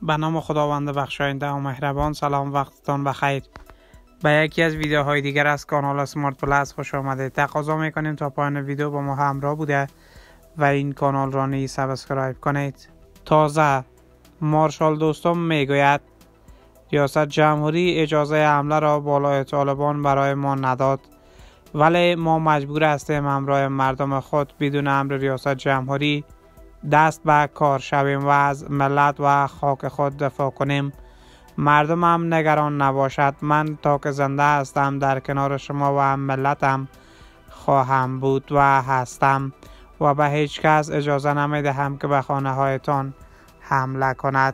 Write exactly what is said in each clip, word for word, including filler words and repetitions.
به نام خداوند بخشاینده و مهربان. سلام، وقتتان بخیر. به یکی از ویدیوهای دیگر از کانال اسمارت پلاس خوش آمدید. تقاضا میکنیم تا پایان ویدیو با ما همراه بوده و این کانال را نیز سابسکرایب کنید. تازه مارشال دوستم میگوید ریاست جمهوری اجازه حمله را بالای طالبان برای ما نداد، ولی ما مجبور هستیم همراه مردم خود بدون امر ریاست جمهوری دست به کار شویم و از ملت و خاک خود دفاع کنیم. مردم هم نگران نباشد. من تا که زنده هستم در کنار شما و ملتم خواهم بود و هستم و به هیچ کس اجازه نمیدهم که به خانه هایتان حمله کند.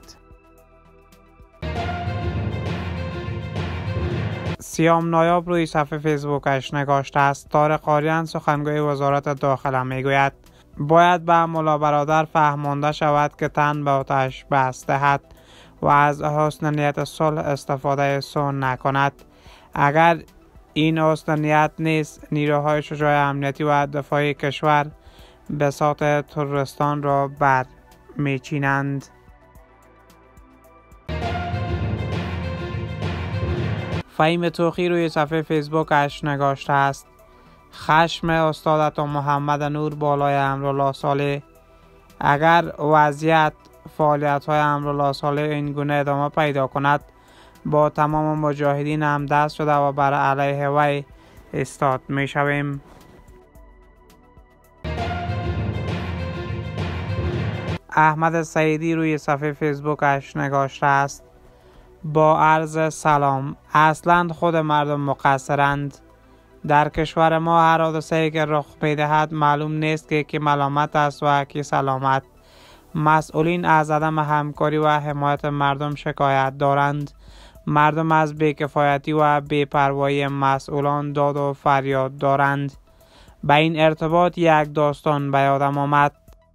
سیام نایاب روی صفحه فیسبوکش نگاشته است. طارق آریان سخنگوی وزارت داخله میگوید باید به مولا برادر فهمانده شود که تن به آتش بست دهد و از حسن نیت صلح استفاده سوء نکند. اگر این حسن نیت نیست، نیروهای شجاع امنیتی و دفاعی کشور بساط تروریستان را بر میچینند. فهیم توخی روی صفحه فیسبوکش نگاشته است خشم استادت محمد نور بالای امرالله صالح. اگر وضعیت فعالیت های امرالله صالح این گونه ادامه پیدا کند، با تمام مجاهدین هم دست شده و بر علیه وی ایستاد می شویم. احمد سعیدی روی صفحه فیسبوکش نگاشته است با عرض سلام، اصلا خود مردم مقصرند. در کشور ما هر حادثه‌ای که رخ می‌دهد معلوم نیست که کی ملامت است و کی سلامت. مسئولین از عدم همکاری و حمایت مردم شکایت دارند. مردم از بی‌کفایتی و بی‌پروایی مسئولان داد و فریاد دارند. به این ارتباط یک داستان به یادم آمد.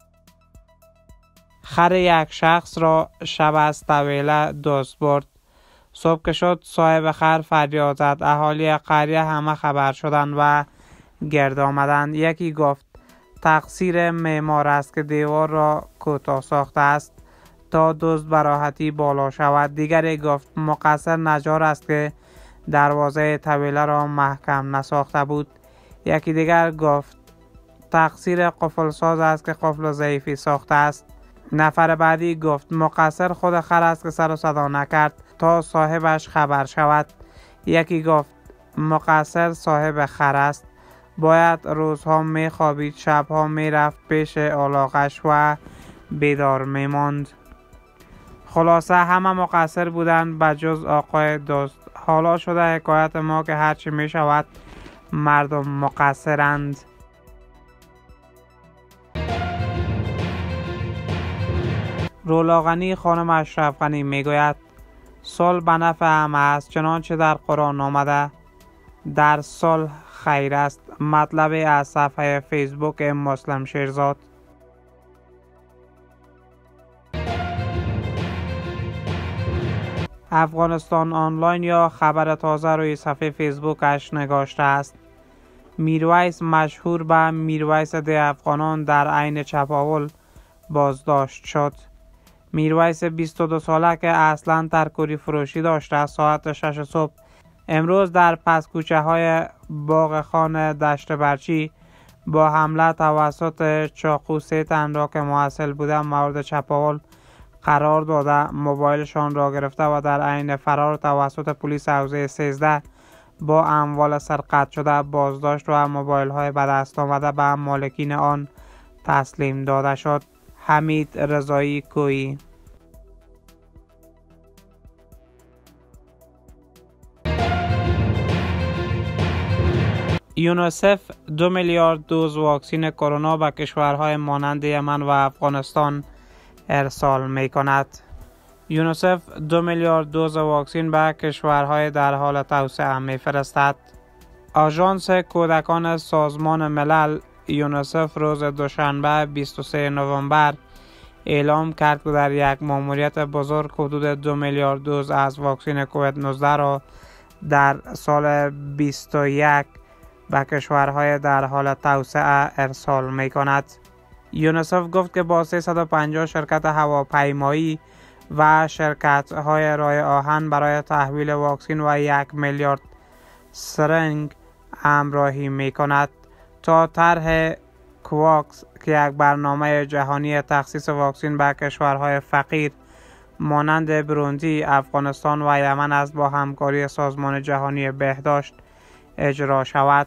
خر یک شخص را شب از طویله دزد برد. صبح که شد صاحب خر فریاد زد. اهالی قریه همه خبر شدند و گرد آمدند. یکی گفت تقصیر معمار است که دیوار را کوتاه ساخته است تا دزد به راحتی بالا شود. دیگری گفت مقصر نجار است که دروازه طویله را محکم نساخته بود. یکی دیگر گفت تقصیر قفل ساز است که قفل ضعیفی ساخته است. نفر بعدی گفت مقصر خود خر است که سر و صدا نکرد تا صاحبش خبر شود. یکی گفت مقصر صاحب خر است، باید روزها می خوابید، شبها می رفت پیش علاقش و بیدار می ماند. خلاصه همه مقصر بودند به جز آقای دوست. حالا شده حکایت ما که هرچی می شود مردم مقصرند. رولا غنی خانم اشرف غنی میگوید صلح به نفع همه است، چنانچه در قرآن آمده در صلح خیر است. مطلب از صفحه فیسبوک مسلم شیرزاد. افغانستان آنلاین یا خبر تازه روی صفحه فیسبوکش نگاشته است میرویس مشهور به میرویس ده افغانان در عین چپاول بازداشت شد. میرویس بیست و دو ساله که اصلا ترکوری فروشی داشته ساعت شش صبح امروز در پس کوچه های باغ خان دشت برچی با حمله توسط چاقو سه تن را که مواصل بوده مورد چپاول قرار داده موبایلشان را گرفته و در عین فرار توسط پلیس حوزه سیزده با اموال سرقت شده بازداشت و موبایل های به دست آمده به مالکین آن تسلیم داده شد. حمید رضایی کویی. یونیسف دو میلیارد دوز واکسن کرونا به کشورهای مانند یمن و افغانستان ارسال می کند. یونیسف دو میلیارد دوز واکسن به کشورهای در حال توسعه می فرستد. آژانس کودکان سازمان ملل یونیسف روز دوشنبه بیست و سوم نوامبر اعلام کرد که در یک ماموریت بزرگ حدود دو میلیارد دوز از واکسن کووید نوزده را در سال بیست و یک به کشورهای در حال توسعه ارسال می کند. یونیسف گفت که با سیصد و پنجاه شرکت هواپیمایی و شرکت های رای آهن برای تحویل واکسن و یک میلیارد سرنگ همراهی می کند. تا طرح کواکس که یک برنامه جهانی تخصیص واکسن به کشورهای فقیر مانند بروندی، افغانستان و یمن است با همکاری سازمان جهانی بهداشت اجرا شود.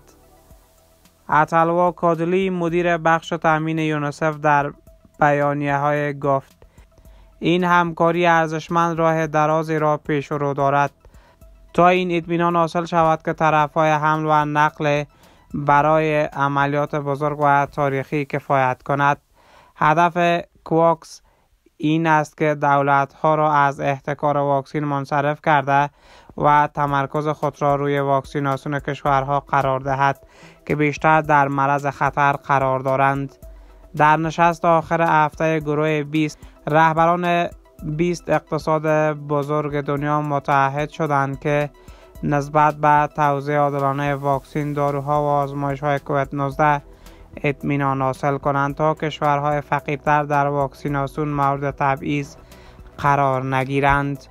اتلوا کادلی مدیر بخش تامین یونیسف در بیانیه های گفت این همکاری ارزشمند راه درازی را پیش رو دارد تا این اطمینان حاصل شود که طرفهای حمل و نقل برای عملیات بزرگ و تاریخی کفایت کند. هدف کواکس این است که دولت‌ها را از احتکار واکسن منصرف کرده و تمرکز خود را روی واکسیناسیون کشورها قرار دهد که بیشتر در معرض خطر قرار دارند. در نشست آخر هفته گروه بیست رهبران بیست اقتصاد بزرگ دنیا متحد شدند که نسبت به توزیع عادلانه واکسن، داروها و آزمایش‌های کووید نوزده اطمینان حاصل کنند تا کشورهای فقیرتر در واکسیناسیون مورد تبعیض قرار نگیرند.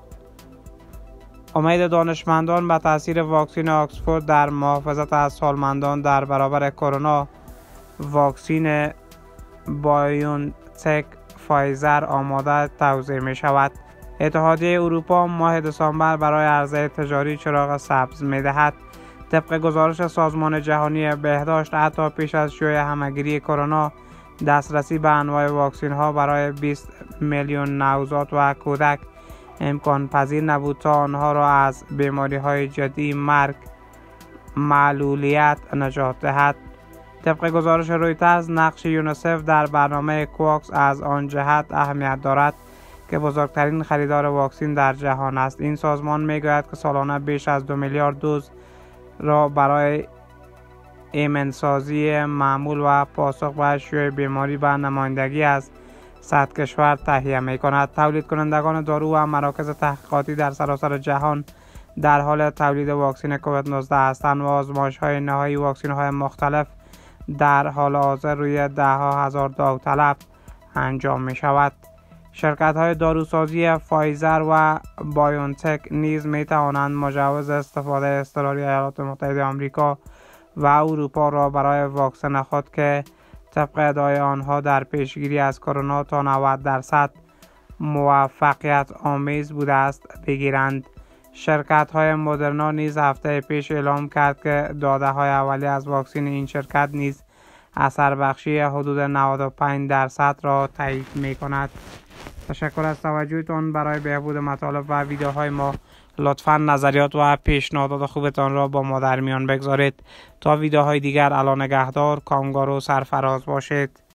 امید دانشمندان به تاثیر واکسن آکسفورد در محافظت از سالمندان در برابر کرونا، واکسن بایونتک فایزر آماده توزیع می شود. اتحادیه اروپا ماه دسامبر برای عرضه تجاری چراغ سبز می دهد. طبق گزارش سازمان جهانی بهداشت، حتی پیش از شیوع همهگیری کرونا، دسترسی به انواع واکسن ها برای بیست میلیون نوزاد و کودک امکان پذیر نبود تا آنها را از بیماری های جدی، مرگ، معلولیت نجات دهد. طبق گزارش رویترز، نقش یونیسف در برنامه کواکس از آن جهت اهمیت دارد که بزرگترین خریدار واکسن در جهان است. این سازمان میگوید که سالانه بیش از دو میلیارد دوز را برای ایمنسازی معمول و پاسخ به شیوع بیماری به نمایندگی از صد کشور تهیه می کند. تولید کنندگان دارو و مراکز تحقیقاتی در سراسر جهان در حال تولید واکسن کووید نوزده هستند و آزمایش های نهایی واکسن های مختلف در حال حاضر روی ده ها هزار داوطلب انجام می شود. شرکت های داروسازی فایزر و بایونتک نیز می توانند مجوز استفاده اضطراری ایالات متحده آمریکا و اروپا را برای واکسن خود که طبق ادعای آنها در پیشگیری از کرونا تا نود درصد موفقیت آمیز بوده است بگیرند. شرکت های مدرنا نیز هفته پیش اعلام کرد که داده های اولیه از واکسن این شرکت نیز اثر بخشی حدود نود و پنج درصد را تایید می کند. تشکر از توجهتان. برای بهبود مطالب و ویدیوهای ما لطفاً نظریات و پیشنهادات خوبتان را با ما در میان بگذارید. تا ویدیوهای دیگر، الا نگهدار، کامگار و سرفراز باشید.